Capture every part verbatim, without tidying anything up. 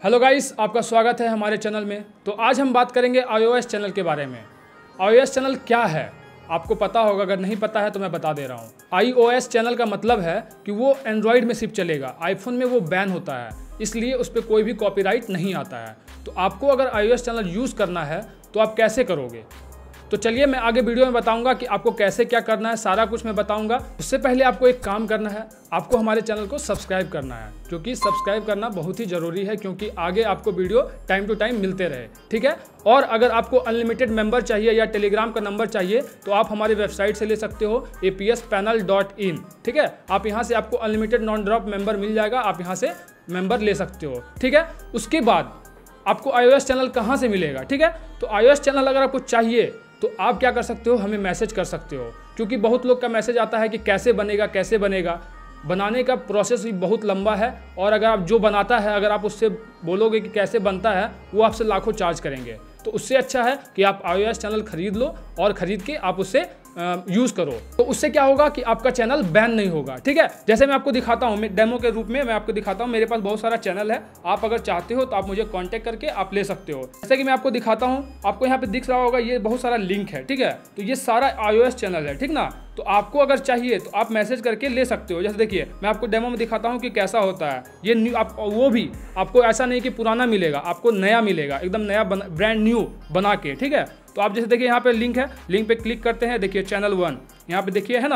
Hello guys, आपका स्वागत है हमारे चैनल में। तो आज हम बात करेंगे आईओएस चैनल के बारे में। आईओएस चैनल क्या है आपको पता होगा, अगर नहीं पता है तो मैं बता दे रहा हूँ। आईओएस चैनल का मतलब है कि वो एंड्रॉयड में सिर्फ चलेगा, आईफोन में वो बैन होता है, इसलिए उस पर कोई भी कॉपीराइट नहीं आता है। तो आपको अगर आईओएस चैनल यूज़ करना है तो आप कैसे करोगे, तो चलिए मैं आगे वीडियो में बताऊंगा कि आपको कैसे क्या करना है, सारा कुछ मैं बताऊंगा। उससे पहले आपको एक काम करना है, आपको हमारे चैनल को सब्सक्राइब करना है, क्योंकि सब्सक्राइब करना बहुत ही ज़रूरी है, क्योंकि आगे आपको वीडियो टाइम टू टाइम मिलते रहे, ठीक है। और अगर आपको अनलिमिटेड मेंबर चाहिए या टेलीग्राम का नंबर चाहिए तो आप हमारी वेबसाइट से ले सकते हो, A P S panel dot in, ठीक है। आप यहाँ से आपको अनलिमिटेड नॉन ड्रॉप मेंबर मिल जाएगा, आप यहाँ से मेंबर ले सकते हो, ठीक है। उसके बाद आपको आईओएस चैनल कहाँ से मिलेगा, ठीक है। तो आईओएस चैनल अगर आपको चाहिए तो आप क्या कर सकते हो, हमें मैसेज कर सकते हो, क्योंकि बहुत लोग का मैसेज आता है कि कैसे बनेगा कैसे बनेगा। बनाने का प्रोसेस भी बहुत लंबा है, और अगर आप जो बनाता है अगर आप उससे बोलोगे कि कैसे बनता है, वो आपसे लाखों चार्ज करेंगे। तो उससे अच्छा है कि आप आईओएस चैनल खरीद लो और ख़रीद के आप उससे यूज़ करो। तो उससे क्या होगा कि आपका चैनल बैन नहीं होगा, ठीक है। जैसे मैं आपको दिखाता हूँ, मैं डेमो के रूप में मैं आपको दिखाता हूँ। मेरे पास बहुत सारा चैनल है, आप अगर चाहते हो तो आप मुझे कांटेक्ट करके आप ले सकते हो। जैसे कि मैं आपको दिखाता हूँ, आपको यहाँ पे दिख रहा होगा ये बहुत सारा लिंक है, ठीक है। तो ये सारा आईओएस चैनल है, ठीक ना। तो आपको अगर चाहिए तो आप मैसेज करके ले सकते हो। जैसे देखिए मैं आपको डेमो में दिखाता हूँ कि कैसा होता है ये न्यू। आप वो भी आपको ऐसा नहीं कि पुराना मिलेगा, आपको नया मिलेगा, एकदम नया ब्रांड न्यू बना के, ठीक है। तो आप जैसे देखिए यहाँ पे लिंक है, लिंक पे क्लिक करते हैं, देखिए चैनल वन यहाँ पे देखिए है ना,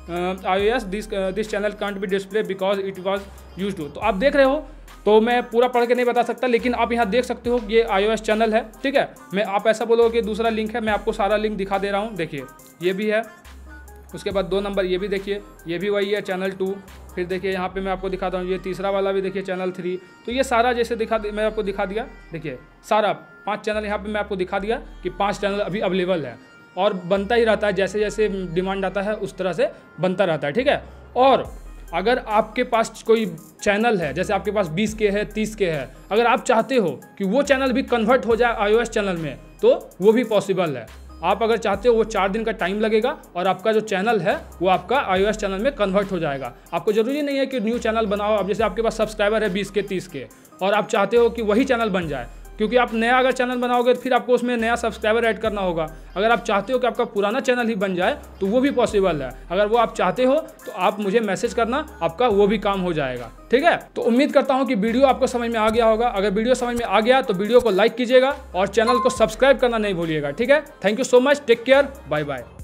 iOS this this channel can't be display because it was used to. तो आप देख रहे हो, तो मैं पूरा पढ़ के नहीं बता सकता, लेकिन आप यहाँ देख सकते हो कि ये आईओएस चैनल है, ठीक है। मैं आप ऐसा बोलोगे कि दूसरा लिंक है, मैं आपको सारा लिंक दिखा दे रहा हूँ। देखिए ये भी है, उसके बाद दो नंबर ये भी देखिए, ये भी वही है चैनल टू। फिर देखिए यहाँ पे मैं आपको दिखाता हूँ, ये तीसरा वाला भी देखिए चैनल थ्री। तो ये सारा जैसे दिखा मैं आपको दिखा दिया, देखिए सारा पांच चैनल यहाँ पे मैं आपको दिखा दिया कि पांच चैनल अभी अवेलेबल है, और बनता ही रहता है, जैसे जैसे डिमांड आता है उस तरह से बनता रहता है, ठीक है। और अगर आपके पास कोई चैनल है, जैसे आपके पास बीस के है, तीस के है, अगर आप चाहते हो कि वो चैनल भी कन्वर्ट हो जाए आईओएस चैनल में, तो वो भी पॉसिबल है। आप अगर चाहते हो, वो चार दिन का टाइम लगेगा और आपका जो चैनल है वो आपका आईओएस चैनल में कन्वर्ट हो जाएगा। आपको जरूरी नहीं है कि न्यू चैनल बनाओ। अब जैसे आपके पास सब्सक्राइबर है बीस के तीस के, और आप चाहते हो कि वही चैनल बन जाए, क्योंकि आप नया अगर चैनल बनाओगे तो फिर आपको उसमें नया सब्सक्राइबर ऐड करना होगा। अगर आप चाहते हो कि आपका पुराना चैनल ही बन जाए तो वो भी पॉसिबल है। अगर वो आप चाहते हो तो आप मुझे मैसेज करना, आपका वो भी काम हो जाएगा, ठीक है। तो उम्मीद करता हूँ कि वीडियो आपको समझ में आ गया होगा। अगर वीडियो समझ में आ गया तो वीडियो को लाइक कीजिएगा और चैनल को सब्सक्राइब करना नहीं भूलिएगा, ठीक है। Thank you so much, take care, bye bye.